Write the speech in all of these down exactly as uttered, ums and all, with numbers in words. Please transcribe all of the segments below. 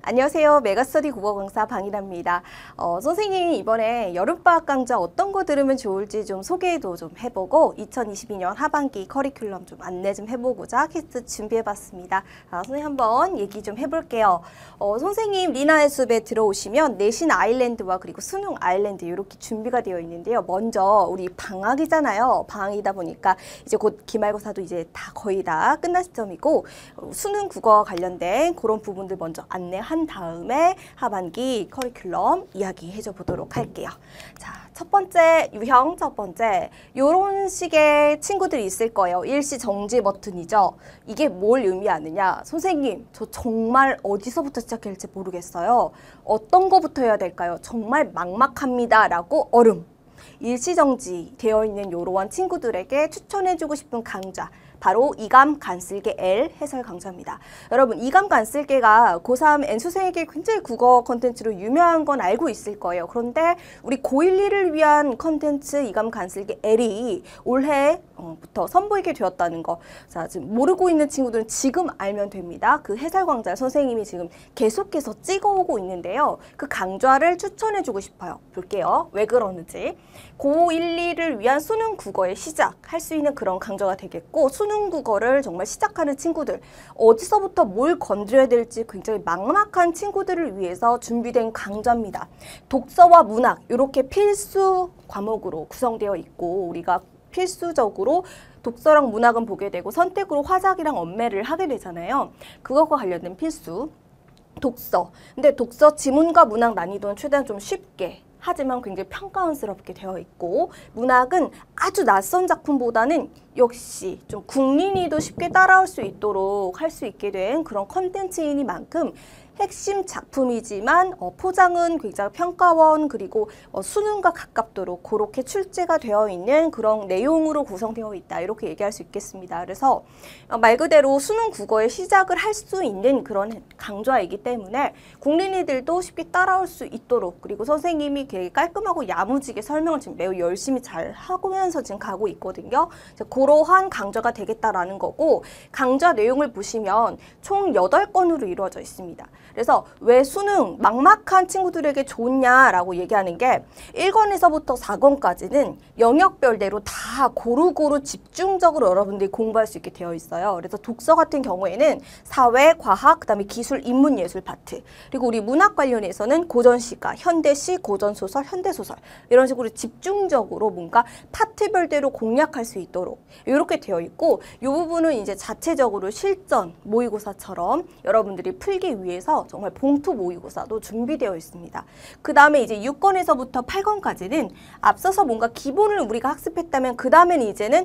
안녕하세요. 메가스터디 국어 강사 방이랍니다. 어, 선생님이 이번에 여름방학 강좌 어떤 거 들으면 좋을지 좀 소개도 좀 해보고 이천이십이 년 하반기 커리큘럼 좀 안내 좀 해보고자 퀴즈 준비해봤습니다. 아, 선생님 한번 얘기 좀 해볼게요. 어, 선생님 리나의 숲에 들어오시면 내신 아일랜드와 그리고 수능 아일랜드 이렇게 준비가 되어 있는데요. 먼저 우리 방학이잖아요. 방학이다 보니까 이제 곧 기말고사도 이제 다 거의 다 끝날 시점이고 어, 수능 국어 관련된 그런 부분들 먼저 안내 한 다음에 하반기 커리큘럼 이야기해줘 보도록 할게요. 자, 첫 번째 유형 첫 번째 요런 식의 친구들이 있을 거예요. 일시 정지 버튼이죠. 이게 뭘 의미하느냐? 선생님, 저 정말 어디서부터 시작해야 할지 모르겠어요. 어떤 거부터 해야 될까요? 정말 막막합니다. 라고 얼음. 일시정지 되어 있는 요러한 친구들에게 추천해주고 싶은 강좌. 바로 이감 간쓸게 L 해설 강좌입니다. 여러분, 이감 간쓸게가 고삼 N수생에게 굉장히 국어 컨텐츠로 유명한 건 알고 있을 거예요. 그런데 우리 고일, 이를 위한 컨텐츠 이감 간쓸게 L이 올해부터 선보이게 되었다는 거. 자, 지금 모르고 있는 친구들은 지금 알면 됩니다. 그 해설 강좌 선생님이 지금 계속해서 찍어오고 있는데요. 그 강좌를 추천해주고 싶어요. 볼게요. 왜 그러는지. 고일, 이를 위한 수능 국어의 시작할 수 있는 그런 강좌가 되겠고, 수능 국어를 정말 시작하는 친구들, 어디서부터 뭘 건드려야 될지 굉장히 막막한 친구들을 위해서 준비된 강좌입니다. 독서와 문학 이렇게 필수 과목으로 구성되어 있고, 우리가 필수적으로 독서랑 문학은 보게 되고 선택으로 화작이랑 언매를 하게 되잖아요. 그것과 관련된 필수 독서. 근데 독서 지문과 문학 난이도는 최대한 좀 쉽게, 하지만 굉장히 평가원스럽게 되어 있고, 문학은 아주 낯선 작품보다는 역시 좀 국민이도 쉽게 따라올 수 있도록 할 수 있게 된 그런 컨텐츠이니만큼 핵심 작품이지만 어, 포장은 굉장히 평가원 그리고 어, 수능과 가깝도록 그렇게 출제가 되어 있는 그런 내용으로 구성되어 있다. 이렇게 얘기할 수 있겠습니다. 그래서 어, 말 그대로 수능 국어의 시작을 할 수 있는 그런 강좌이기 때문에 국민이들도 쉽게 따라올 수 있도록, 그리고 선생님이 되게 깔끔하고 야무지게 설명을 지금 매우 열심히 잘 하면서 지금 가고 있거든요. 그러한 강좌가 되겠다라는 거고, 강좌 내용을 보시면 총 여덟 건으로 이루어져 있습니다. 그래서 왜 수능 막막한 친구들에게 좋냐라고 얘기하는 게 일 권에서부터 사 권까지는 영역별대로 다 고루고루 집중적으로 여러분들이 공부할 수 있게 되어 있어요. 그래서 독서 같은 경우에는 사회, 과학, 그다음에 기술, 인문, 예술 파트, 그리고 우리 문학 관련해서는 고전시가, 현대시, 고전소설, 현대소설 이런 식으로 집중적으로 뭔가 파트별대로 공략할 수 있도록 이렇게 되어 있고, 이 부분은 이제 자체적으로 실전 모의고사처럼 여러분들이 풀기 위해서 정말 봉투 모의고사도 준비되어 있습니다. 그 다음에 이제 육 권에서부터 팔 권까지는 앞서서 뭔가 기본을 우리가 학습했다면 그 다음에는 이제는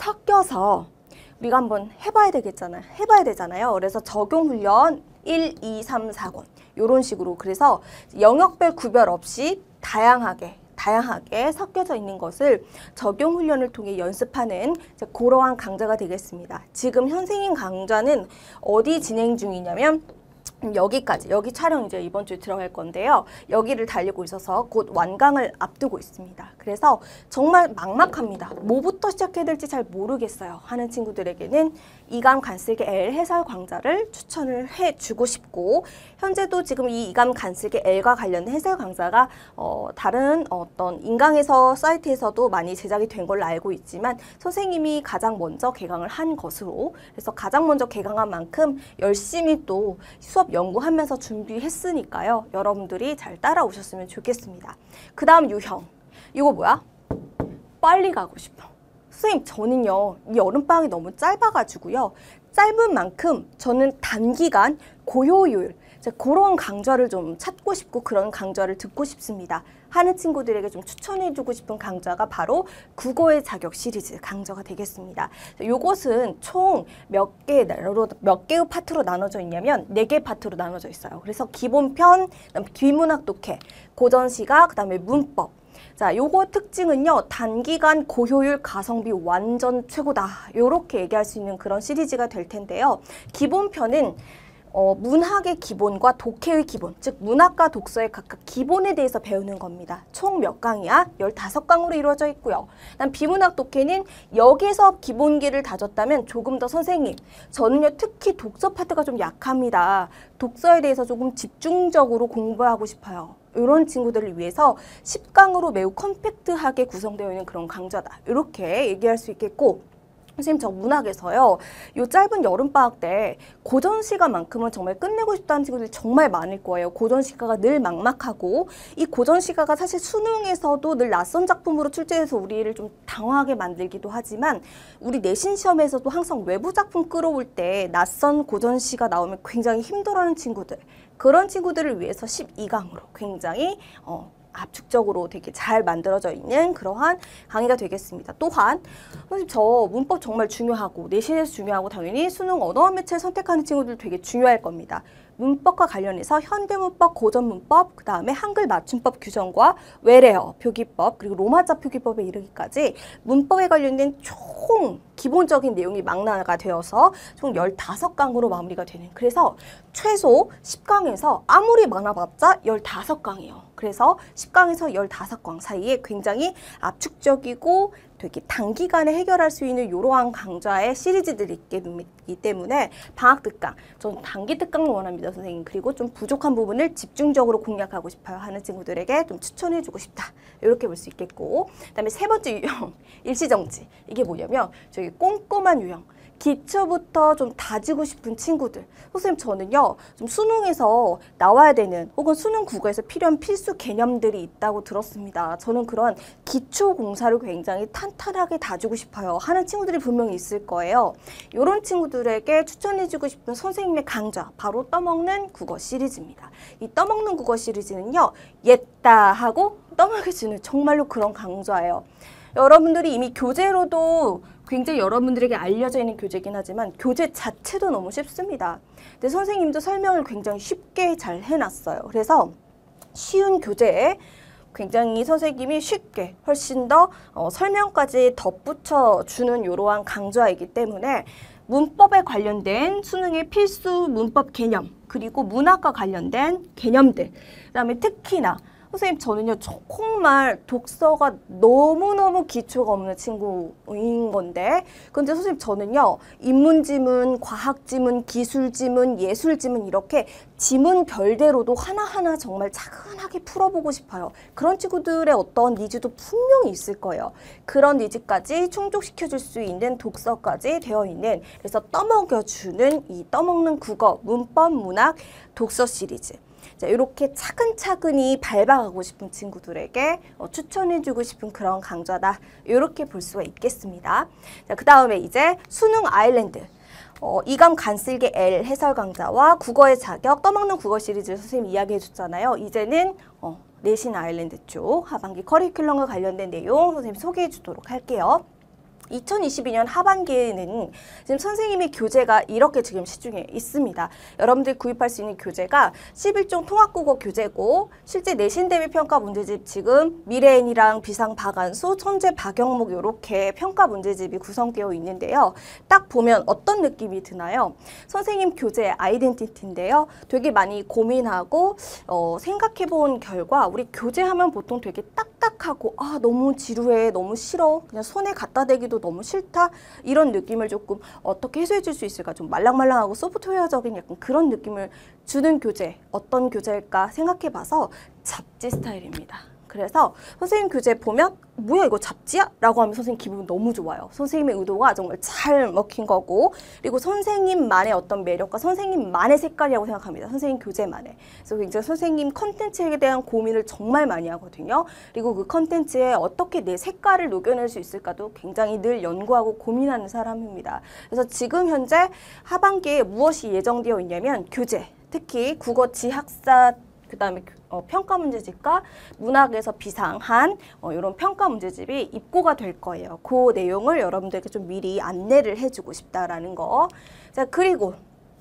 섞여서 우리가 한번 해봐야 되겠잖아요. 해봐야 되잖아요. 그래서 적용훈련 일, 이, 삼, 사 권 이런 식으로, 그래서 영역별 구별 없이 다양하게 다양하게 섞여져 있는 것을 적용 훈련을 통해 연습하는 그러한 강좌가 되겠습니다. 지금 선생님 강좌는 어디 진행 중이냐면 여기까지, 여기 촬영 이제 이번 주에 들어갈 건데요. 여기를 달리고 있어서 곧 완강을 앞두고 있습니다. 그래서 정말 막막합니다. 뭐부터 시작해야 될지 잘 모르겠어요 하는 친구들에게는 이감 간쓸게 L 해설 강좌를 추천을 해주고 싶고, 현재도 지금 이 이감 간쓸게 L과 관련된 해설 강좌가 어, 다른 어떤 인강에서 사이트에서도 많이 제작이 된 걸로 알고 있지만 선생님이 가장 먼저 개강을 한 것으로, 그래서 가장 먼저 개강한 만큼 열심히 또 수업 연구하면서 준비했으니까요. 여러분들이 잘 따라오셨으면 좋겠습니다. 그 다음 유형. 이거 뭐야? 빨리 가고 싶어. 선생님, 저는요, 이 여름방학이 너무 짧아가지고요. 짧은 만큼 저는 단기간 고효율, 그런 강좌를 좀 찾고 싶고 그런 강좌를 듣고 싶습니다 하는 친구들에게 좀 추천해주고 싶은 강좌가 바로 국어의 자격 시리즈 강좌가 되겠습니다. 이것은 총 몇 개, 몇 개의 파트로 나눠져 있냐면 네 개 파트로 나눠져 있어요. 그래서 기본편, 비문학 독해, 고전시가, 그 다음에 문법. 자, 요거 특징은요, 단기간 고효율 가성비 완전 최고다. 요렇게 얘기할 수 있는 그런 시리즈가 될 텐데요. 기본편은 어, 문학의 기본과 독해의 기본, 즉 문학과 독서의 각각 기본에 대해서 배우는 겁니다. 총 몇 강이야? 열다섯 강으로 이루어져 있고요. 난 비문학 독해는 여기서 기본기를 다졌다면 조금 더 선생님, 저는요 특히 독서 파트가 좀 약합니다. 독서에 대해서 조금 집중적으로 공부하고 싶어요. 이런 친구들을 위해서 십 강으로 매우 컴팩트하게 구성되어 있는 그런 강좌다. 이렇게 얘기할 수 있겠고, 선생님 저 문학에서요 요 짧은 여름방학 때 고전시가만큼은 정말 끝내고 싶다는 친구들이 정말 많을 거예요. 고전시가가 늘 막막하고, 이 고전시가가 사실 수능에서도 늘 낯선 작품으로 출제해서 우리를 좀 당황하게 만들기도 하지만, 우리 내신 시험에서도 항상 외부 작품 끌어올 때 낯선 고전시가 나오면 굉장히 힘들어하는 친구들, 그런 친구들을 위해서 십이 강으로 굉장히 어, 압축적으로 되게 잘 만들어져 있는 그러한 강의가 되겠습니다. 또한 선생님 저 문법 정말 중요하고 내신에서 중요하고 당연히 수능 언어와 매체를 선택하는 친구들 되게 중요할 겁니다. 문법과 관련해서 현대문법, 고전문법, 그 다음에 한글 맞춤법 규정과 외래어, 표기법, 그리고 로마자 표기법에 이르기까지 문법에 관련된 총 기본적인 내용이 망라가 되어서 총 열다섯 강으로 마무리가 되는, 그래서 최소 십 강에서 아무리 많아봤자 열다섯 강이에요. 그래서 십 강에서 열다섯 강 사이에 굉장히 압축적이고 되게 단기간에 해결할 수 있는 이러한 강좌의 시리즈들이 있기 때문에 방학 특강, 전 단기 특강을 원합니다, 선생님. 그리고 좀 부족한 부분을 집중적으로 공략하고 싶어요 하는 친구들에게 좀 추천해주고 싶다, 이렇게 볼 수 있겠고, 그 다음에 세 번째 유형, 일시정지. 이게 뭐냐면 저기 꼼꼼한 유형, 기초부터 좀 다지고 싶은 친구들. 선생님 저는요 좀 수능에서 나와야 되는 혹은 수능 국어에서 필요한 필수 개념들이 있다고 들었습니다. 저는 그런 기초 공사를 굉장히 탄탄하게 다지고 싶어요 하는 친구들이 분명히 있을 거예요. 이런 친구들에게 추천해주고 싶은 선생님의 강좌, 바로 떠먹는 국어 시리즈입니다. 이 떠먹는 국어 시리즈는요 옛다 하고 떠먹여주는 정말로 그런 강좌예요. 여러분들이 이미 교재로도 굉장히 여러분들에게 알려져 있는 교재이긴 하지만 교재 자체도 너무 쉽습니다. 근데 선생님도 설명을 굉장히 쉽게 잘 해놨어요. 그래서 쉬운 교재에 굉장히 선생님이 쉽게 훨씬 더 어, 설명까지 덧붙여 주는 이러한 강좌이기 때문에 문법에 관련된 수능의 필수 문법 개념, 그리고 문학과 관련된 개념들, 그 다음에 특히나 선생님 저는요 정말 독서가 너무너무 기초가 없는 친구인 건데, 근데 선생님 저는요 인문지문, 과학지문, 기술지문, 예술지문 이렇게 지문 별대로도 하나하나 정말 차근하게 풀어보고 싶어요. 그런 친구들의 어떤 니즈도 분명히 있을 거예요. 그런 니즈까지 충족시켜줄 수 있는 독서까지 되어 있는, 그래서 떠먹여주는 이 떠먹는 국어, 문법, 문학, 독서 시리즈. 자, 이렇게 차근차근히 밟아가고 싶은 친구들에게 어, 추천해주고 싶은 그런 강좌다, 이렇게 볼 수가 있겠습니다. 자, 그 다음에 이제 수능 아일랜드, 어, 이감 간쓸게 L 해설 강좌와 국어의 자격, 떠먹는 국어 시리즈를 선생님이 이야기해 줬잖아요. 이제는 어, 내신 아일랜드 쪽 하반기 커리큘럼과 관련된 내용 선생님 소개해 주도록 할게요. 이천이십이 년 하반기에는 지금 선생님의 교재가 이렇게 지금 시중에 있습니다. 여러분들이 구입할 수 있는 교재가 십일 종 통합국어 교재고, 실제 내신 대비 평가 문제집 지금 미래엔이랑 비상 박안수, 천재 박영목 이렇게 평가 문제집이 구성되어 있는데요. 딱 보면 어떤 느낌이 드나요? 선생님 교재의 아이덴티티인데요. 되게 많이 고민하고 어, 생각해 본 결과, 우리 교재하면 보통 되게 딱딱하고 아 너무 지루해, 너무 싫어, 그냥 손에 갖다 대기도 너무 싫다, 이런 느낌을 조금 어떻게 해소해 줄 수 있을까, 좀 말랑말랑하고 소프트웨어적인 약간 그런 느낌을 주는 교재, 어떤 교재일까 생각해 봐서 잡지 스타일입니다. 그래서 선생님 교재 보면 뭐야 이거 잡지야? 라고 하면 선생님 기분 너무 좋아요. 선생님의 의도가 정말 잘 먹힌 거고, 그리고 선생님만의 어떤 매력과 선생님만의 색깔이라고 생각합니다. 선생님 교재만의. 그래서 굉장히 선생님 컨텐츠에 대한 고민을 정말 많이 하거든요. 그리고 그 컨텐츠에 어떻게 내 색깔을 녹여낼 수 있을까도 굉장히 늘 연구하고 고민하는 사람입니다. 그래서 지금 현재 하반기에 무엇이 예정되어 있냐면 교재, 특히 국어 지학사, 그 다음에 어, 평가 문제집과 문학에서 비상한 어, 이런 평가 문제집이 입고가 될 거예요. 그 내용을 여러분들께 좀 미리 안내를 해주고 싶다라는 거. 자, 그리고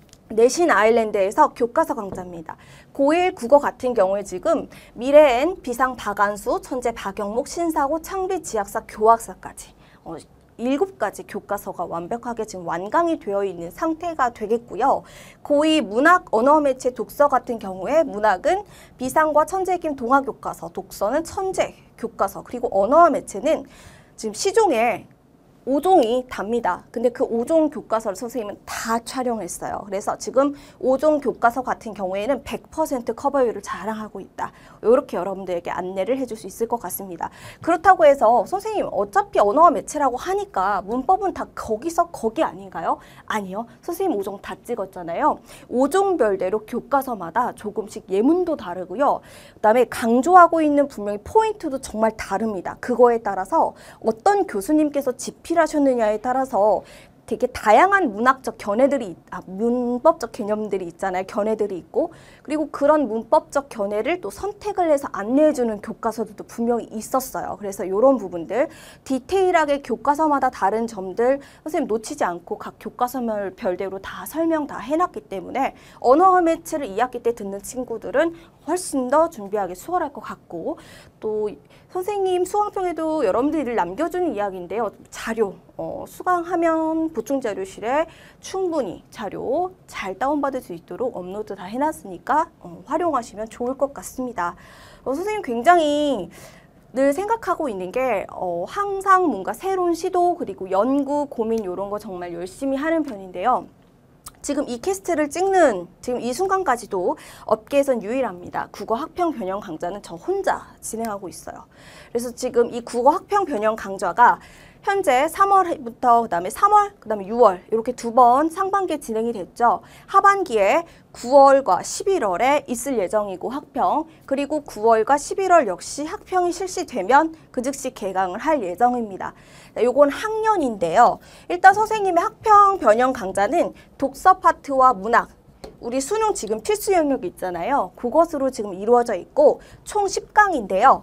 내신 아일랜드에서 교과서 강좌입니다. 고일 국어 같은 경우에 지금 미래엔, 비상 박안수, 천재 박영목, 신사고, 창비 지학사, 교학사까지 어, 일곱 가지 교과서가 완벽하게 지금 완강이 되어 있는 상태가 되겠고요. 고이 문학, 언어, 매체, 독서 같은 경우에 문학은 비상과 천재김 동화 교과서, 독서는 천재 교과서, 그리고 언어, 매체는 지금 시종에 오 종이 답니다. 근데 그 오 종 교과서를 선생님은 다 촬영했어요. 그래서 지금 오 종 교과서 같은 경우에는 백 퍼센트 커버율을 자랑하고 있다. 이렇게 여러분들에게 안내를 해줄 수 있을 것 같습니다. 그렇다고 해서 선생님 어차피 언어와 매체라고 하니까 문법은 다 거기서 거기 아닌가요? 아니요. 선생님 오 종 다 찍었잖아요. 오 종별대로 교과서마다 조금씩 예문도 다르고요. 그다음에 강조하고 있는 분명히 포인트도 정말 다릅니다. 그거에 따라서 어떤 교수님께서 집필 하셨느냐에 따라서 되게 다양한 문학적 견해들이, 아, 문법적 개념들이 있잖아요. 견해들이 있고, 그리고 그런 문법적 견해를 또 선택을 해서 안내해주는 교과서들도 분명히 있었어요. 그래서 이런 부분들, 디테일하게 교과서마다 다른 점들 선생님 놓치지 않고 각 교과서별 별대로 다 설명 다 해놨기 때문에 언어 매체를 이 학기 때 듣는 친구들은 훨씬 더 준비하기 수월할 것 같고, 또 선생님 수강평에도 여러분들이 남겨주는 이야기인데요. 자료, 어, 수강하면 보충자료실에 충분히 자료 잘 다운받을 수 있도록 업로드 다 해놨으니까 어, 활용하시면 좋을 것 같습니다. 어, 선생님 굉장히 늘 생각하고 있는 게 어, 항상 뭔가 새로운 시도 그리고 연구, 고민 이런 거 정말 열심히 하는 편인데요. 지금 이 캐스트를 찍는 지금 이 순간까지도 업계에선 유일합니다. 국어 학평 변형 강좌는 저 혼자 진행하고 있어요. 그래서 지금 이 국어 학평 변형 강좌가 현재 삼월부터 그다음에 삼월, 그다음에 유월 이렇게 두 번 상반기에 진행이 됐죠. 하반기에 구월과 십일월에 있을 예정이고 학평, 그리고 구월과 십일월 역시 학평이 실시되면 그 즉시 개강을 할 예정입니다. 요건 학년인데요. 일단 선생님의 학평 변형 강좌는 독서 파트와 문학, 우리 수능 지금 필수 영역이 있잖아요. 그것으로 지금 이루어져 있고 총 십 강인데요.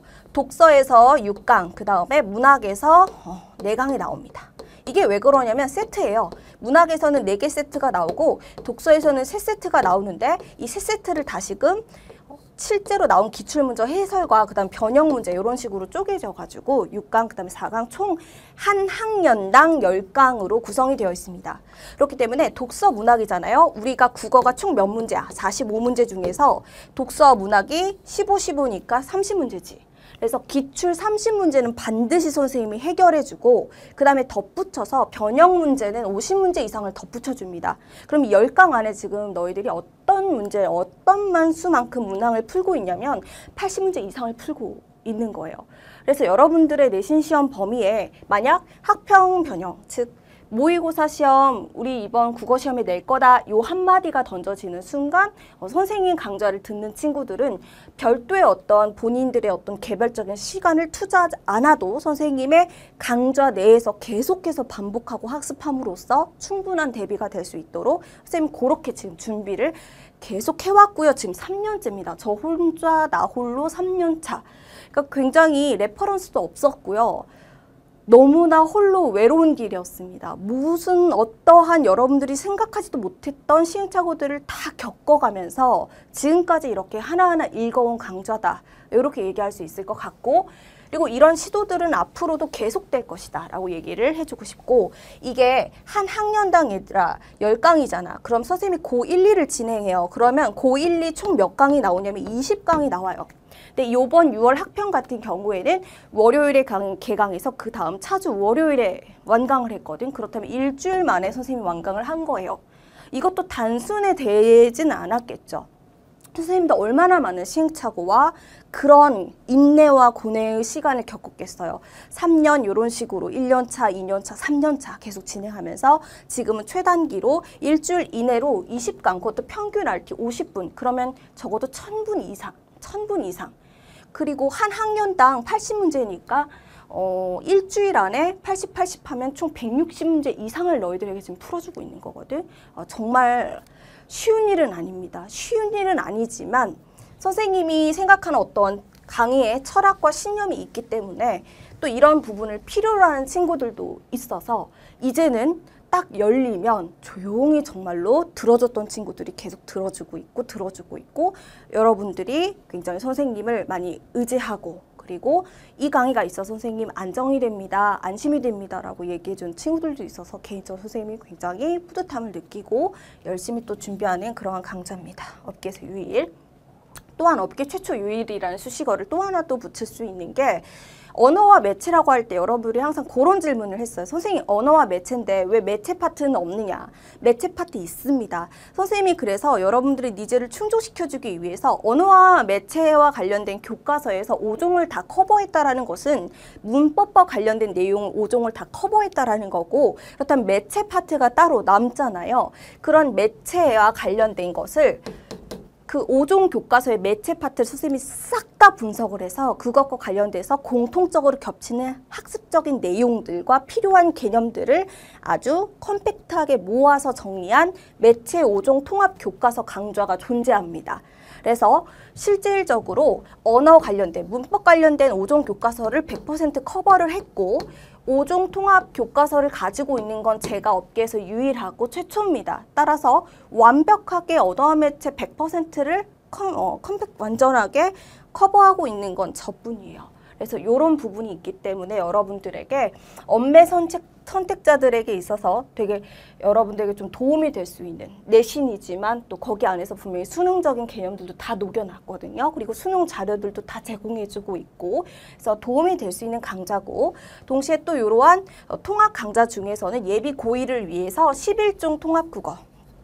독서에서 육 강, 그 다음에 문학에서 네 강이 나옵니다. 이게 왜 그러냐면 세트예요. 문학에서는 네 개 세트가 나오고 독서에서는 세 세트가 나오는데 이 세 세트를 다시금 실제로 나온 기출문제 해설과 그다음 변형 문제 이런 식으로 쪼개져 가지고 육 강 그다음에 사 강 총 한 학년당 십 강으로 구성이 되어 있습니다. 그렇기 때문에 독서 문학이잖아요. 우리가 국어가 총 몇 문제야? 사십오 문제 중에서 독서 문학이 십오, 십오니까 삼십 문제지. 그래서 기출 삼십 문제는 반드시 선생님이 해결해주고 그 다음에 덧붙여서 변형 문제는 오십 문제 이상을 덧붙여줍니다. 그럼 이 십 강 안에 지금 너희들이 어떤 문제, 어떤 만수만큼 문항을 풀고 있냐면 팔십 문제 이상을 풀고 있는 거예요. 그래서 여러분들의 내신 시험 범위에 만약 학평 변형, 즉 모의고사 시험 우리 이번 국어 시험에 낼 거다 요 한마디가 던져지는 순간 어, 선생님 강좌를 듣는 친구들은 별도의 어떤 본인들의 어떤 개별적인 시간을 투자하지 않아도 선생님의 강좌 내에서 계속해서 반복하고 학습함으로써 충분한 대비가 될 수 있도록 선생님 그렇게 지금 준비를 계속 해왔고요. 지금 삼 년째입니다. 저 혼자 나 홀로 삼 년 차. 그러니까 굉장히 레퍼런스도 없었고요. 너무나 홀로 외로운 길이었습니다. 무슨 어떠한 여러분들이 생각하지도 못했던 시행착오들을 다 겪어가면서 지금까지 이렇게 하나하나 읽어온 강좌다. 이렇게 얘기할 수 있을 것 같고, 그리고 이런 시도들은 앞으로도 계속될 것이다 라고 얘기를 해주고 싶고, 이게 한 학년당 얘들아 십 강이잖아. 그럼 선생님이 고 일, 이를 진행해요. 그러면 고 일, 이 총 몇 강이 나오냐면 이십 강이 나와요. 근데 이번 유월 학평 같은 경우에는 월요일에 강, 개강해서 그 다음 차주 월요일에 완강을 했거든. 그렇다면 일주일 만에 선생님이 완강을 한 거예요. 이것도 단순해 되진 않았겠죠. 선생님도 얼마나 많은 시행착오와 그런 인내와 고뇌의 시간을 겪었겠어요. 삼 년 이런 식으로 일 년 차, 이 년 차, 삼 년 차 계속 진행하면서 지금은 최단기로 일주일 이내로 이십 강, 그것도 평균 알티 오십 분, 그러면 적어도 천 분 이상, 천 분 이상. 그리고 한 학년당 팔십 문제니까 어, 일주일 안에 팔십, 팔십 하면 총 백육십 문제 이상을 너희들에게 지금 풀어주고 있는 거거든. 어, 정말 쉬운 일은 아닙니다. 쉬운 일은 아니지만 선생님이 생각하는 어떤 강의의 철학과 신념이 있기 때문에 또 이런 부분을 필요로 하는 친구들도 있어서 이제는 딱 열리면 조용히 정말로 들어줬던 친구들이 계속 들어주고 있고 들어주고 있고 여러분들이 굉장히 선생님을 많이 의지하고 그리고 이 강의가 있어 선생님 안정이 됩니다. 안심이 됩니다. 라고 얘기해준 친구들도 있어서 개인적으로 선생님이 굉장히 뿌듯함을 느끼고 열심히 또 준비하는 그러한 강좌입니다. 업계에서 유일. 또한 업계 최초 유일이라는 수식어를 또 하나 또 붙일 수 있는 게 언어와 매체라고 할 때 여러분들이 항상 그런 질문을 했어요. 선생님 언어와 매체인데 왜 매체 파트는 없느냐. 매체 파트 있습니다. 선생님이 그래서 여러분들의 니즈를 충족시켜주기 위해서 언어와 매체와 관련된 교과서에서 오 종을 다 커버했다라는 것은 문법과 관련된 내용을 오 종을 다 커버했다라는 거고 그렇다면 매체 파트가 따로 남잖아요. 그런 매체와 관련된 것을 그 오 종 교과서의 매체 파트를 선생님이 싹 다 분석을 해서 그것과 관련돼서 공통적으로 겹치는 학습적인 내용들과 필요한 개념들을 아주 컴팩트하게 모아서 정리한 매체 오 종 통합 교과서 강좌가 존재합니다. 그래서 실질적으로 언어 관련된, 문법 관련된 오 종 교과서를 백 퍼센트 커버를 했고 오 종 통합 교과서를 가지고 있는 건 제가 업계에서 유일하고 최초입니다. 따라서 완벽하게 언어와 매체 백 퍼센트를 컴, 어, 컴팩 완전하게 커버하고 있는 건 저뿐이에요. 그래서 이런 부분이 있기 때문에 여러분들에게 업매 선택, 선택자들에게 있어서 되게 여러분들에게 좀 도움이 될 수 있는 내신이지만 또 거기 안에서 분명히 수능적인 개념들도 다 녹여놨거든요. 그리고 수능 자료들도 다 제공해주고 있고 그래서 도움이 될 수 있는 강좌고 동시에 또 이러한 통합 강좌 중에서는 예비 고일을 위해서 십일 종 통합 국어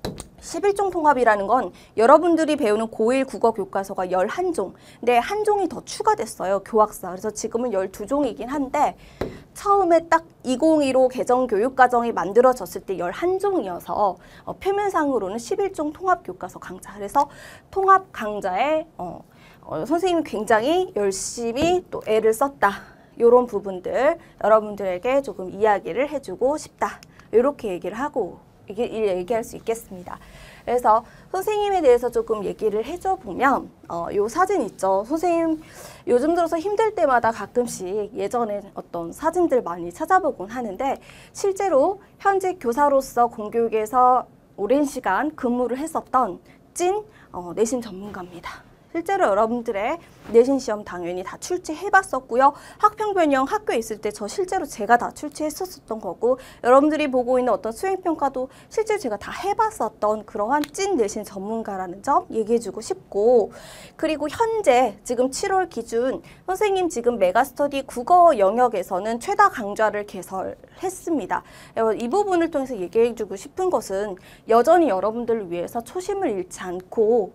십일 종 통합이라는 건 여러분들이 배우는 고일 국어 교과서가 열한 종 근데 한 종이 더 추가됐어요. 교학사. 그래서 지금은 열두 종이긴 한데 처음에 딱 이천십오 개정 교육과정이 만들어졌을 때 열한 종이어서 어, 표면상으로는 십일 종 통합 교과서 강좌. 그래서 통합 강좌에 어, 어, 선생님이 굉장히 열심히 또 애를 썼다. 이런 부분들 여러분들에게 조금 이야기를 해주고 싶다. 이렇게 얘기를 하고 이게 얘기할 수 있겠습니다. 그래서 선생님에 대해서 조금 얘기를 해줘 보면 어, 요 사진 있죠. 선생님 요즘 들어서 힘들 때마다 가끔씩 예전에 어떤 사진들 많이 찾아보곤 하는데 실제로 현직 교사로서 공교육에서 오랜 시간 근무를 했었던 찐 어, 내신 전문가입니다. 실제로 여러분들의 내신 시험 당연히 다 출제해봤었고요. 학평변형 학교에 있을 때 저 실제로 제가 다 출제했었던 거고 여러분들이 보고 있는 어떤 수행평가도 실제로 제가 다 해봤었던 그러한 찐 내신 전문가라는 점 얘기해주고 싶고 그리고 현재 지금 칠월 기준 선생님 지금 메가스터디 국어 영역에서는 최다 강좌를 개설했습니다. 이 부분을 통해서 얘기해주고 싶은 것은 여전히 여러분들을 위해서 초심을 잃지 않고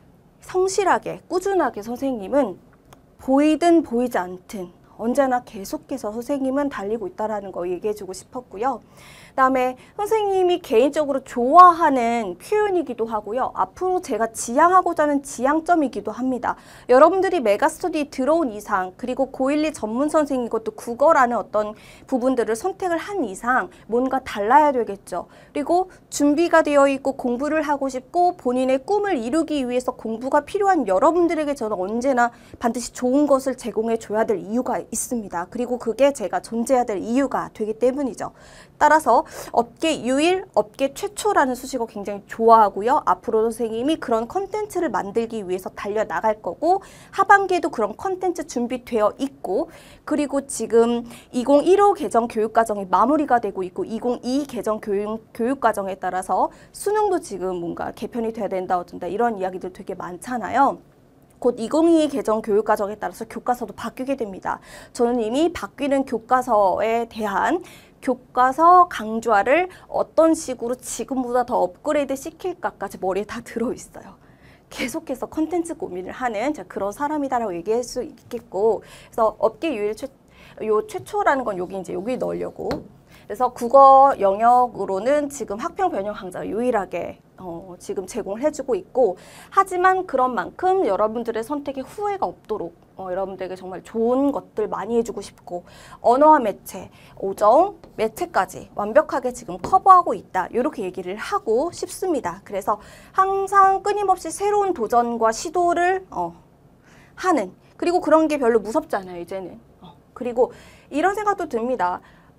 성실하게 꾸준하게 선생님은 보이든 보이지 않든 언제나 계속해서 선생님은 달리고 있다는 거 얘기해주고 싶었고요. 그다음에 선생님이 개인적으로 좋아하는 표현이기도 하고요. 앞으로 제가 지향하고자 하는 지향점이기도 합니다. 여러분들이 메가스터디에 들어온 이상 그리고 고일리 전문 선생님 것도 국어라는 어떤 부분들을 선택을 한 이상 뭔가 달라야 되겠죠. 그리고 준비가 되어 있고 공부를 하고 싶고 본인의 꿈을 이루기 위해서 공부가 필요한 여러분들에게 저는 언제나 반드시 좋은 것을 제공해 줘야 될 이유가 있습니다. 그리고 그게 제가 존재해야 될 이유가 되기 때문이죠. 따라서 업계 유일, 업계 최초라는 수식어 굉장히 좋아하고요. 앞으로 선생님이 그런 컨텐츠를 만들기 위해서 달려나갈 거고 하반기에도 그런 컨텐츠 준비되어 있고 그리고 지금 이천십오 개정 교육과정이 마무리가 되고 있고 이천이십이 개정 교육, 교육과정에 따라서 수능도 지금 뭔가 개편이 돼야 된다 어쩐다 이런 이야기들 되게 많잖아요. 곧 이천이십이 개정 교육과정에 따라서 교과서도 바뀌게 됩니다. 저는 이미 바뀌는 교과서에 대한 교과서 강좌를 어떤 식으로 지금보다 더 업그레이드 시킬까까지 머리에 다 들어있어요. 계속해서 컨텐츠 고민을 하는 그런 사람이다라고 얘기할 수 있겠고 그래서 업계 유일 최, 요 최초라는 건 여기 이제 여기 넣으려고 그래서 국어 영역으로는 지금 학평 변형 강좌 유일하게 어, 지금 제공을 해주고 있고 하지만 그런 만큼 여러분들의 선택에 후회가 없도록 어, 여러분들에게 정말 좋은 것들 많이 해주고 싶고 언어와 매체, 오정, 매체까지 완벽하게 지금 커버하고 있다 이렇게 얘기를 하고 싶습니다. 그래서 항상 끊임없이 새로운 도전과 시도를 어, 하는 그리고 그런 게 별로 무섭지 않아요 이제는. 어, 그리고 이런 생각도 듭니다.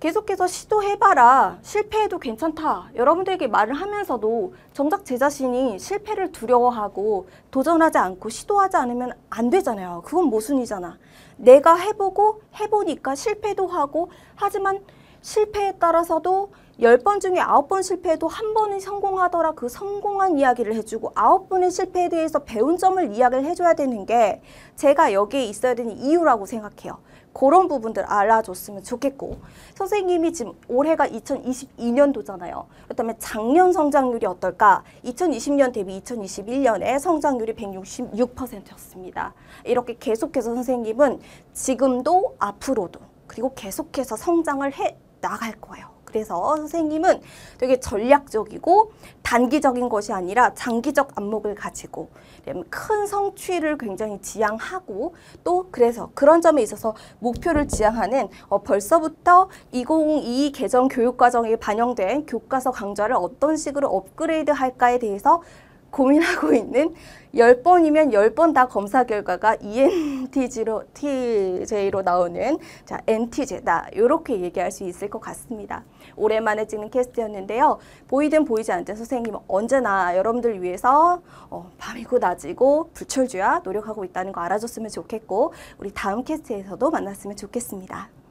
계속해서 시도해봐라. 실패해도 괜찮다. 여러분들에게 말을 하면서도 정작 제 자신이 실패를 두려워하고 도전하지 않고 시도하지 않으면 안 되잖아요. 그건 모순이잖아. 내가 해보고 해보니까 실패도 하고 하지만 실패에 따라서도 열 번 중에 아홉 번 실패해도 한 번은 성공하더라. 그 성공한 이야기를 해주고 아홉 번의 실패에 대해서 배운 점을 이야기를 해줘야 되는 게 제가 여기에 있어야 되는 이유라고 생각해요. 그런 부분들 알아줬으면 좋겠고 선생님이 지금 올해가 이천이십이 년도잖아요. 그렇다면 작년 성장률이 어떨까? 이천이십 년 대비 이천이십일 년에 성장률이 백육십육 퍼센트였습니다. 이렇게 계속해서 선생님은 지금도 앞으로도 그리고 계속해서 성장을 해 나갈 거예요. 그래서 선생님은 되게 전략적이고 단기적인 것이 아니라 장기적 안목을 가지고 큰 성취를 굉장히 지향하고 또 그래서 그런 점에 있어서 목표를 지향하는 어, 벌써부터 이천이십이 개정 교육과정에 반영된 교과서 강좌를 어떤 식으로 업그레이드 할까에 대해서 고민하고 있는 열 번이면 열 번 다 검사 결과가 이엔티제이로 티제이로 나오는 자 엔티제다 이렇게 얘기할 수 있을 것 같습니다. 오랜만에 찍는 캐스트였는데요. 보이든 보이지 않든 선생님은 언제나 여러분들 위해서 어, 밤이고 낮이고 불철주야 노력하고 있다는 거 알아줬으면 좋겠고 우리 다음 캐스트에서도 만났으면 좋겠습니다.